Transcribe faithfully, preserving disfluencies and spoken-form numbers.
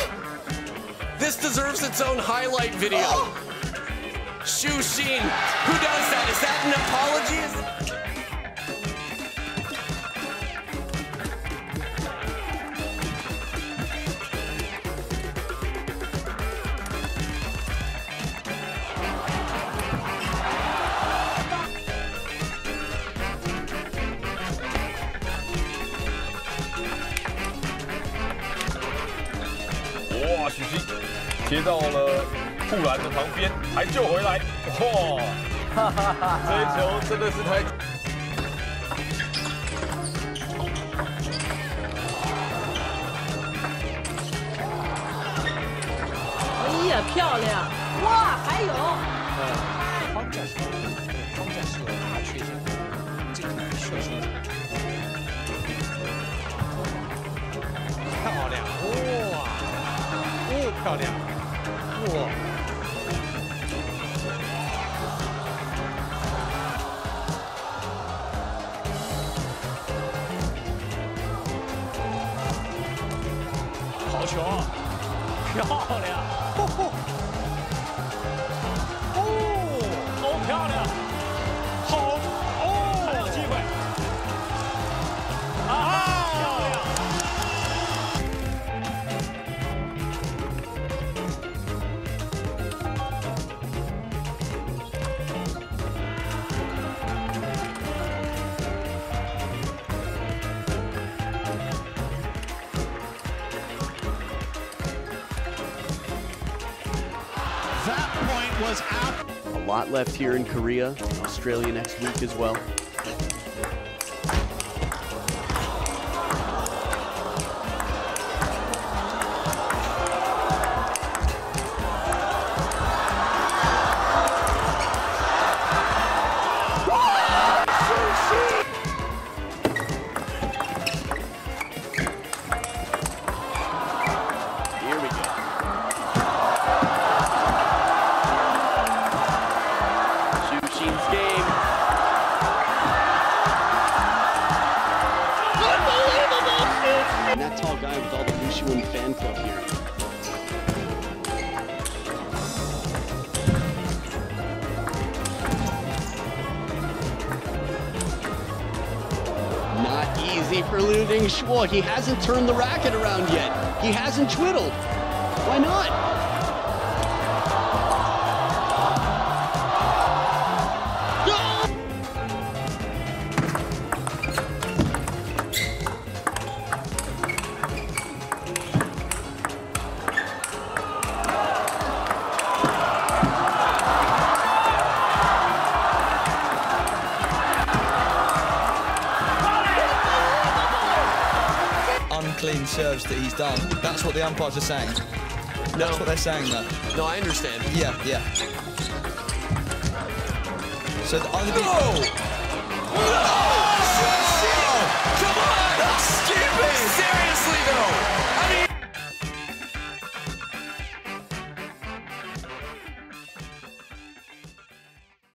This deserves its own highlight video. Xu Xin, who does that? Is that an apology? 哇，许昕接到了护栏的旁边，还救回来，哇！这一球真的是太…… 哎呀，漂亮！哇，还有。 框架是框架是有大缺陷，这个确实漂亮，哇！ 哦，漂亮！哇！好球！漂亮！哦吼！哦，好漂亮！好哦，还有机会！啊！ That point was out. A lot left here in Korea, Australia next week as well. And that tall guy with all the Wushuan fan club here. Not easy for Liu Ningshuo. He hasn't turned the racket around yet. He hasn't twiddled. Why not? Unclean serves that he's done. That's what the umpires are saying. That's No. what they're saying, though. No, I understand. Yeah, yeah. So the, I'm gonna be. No!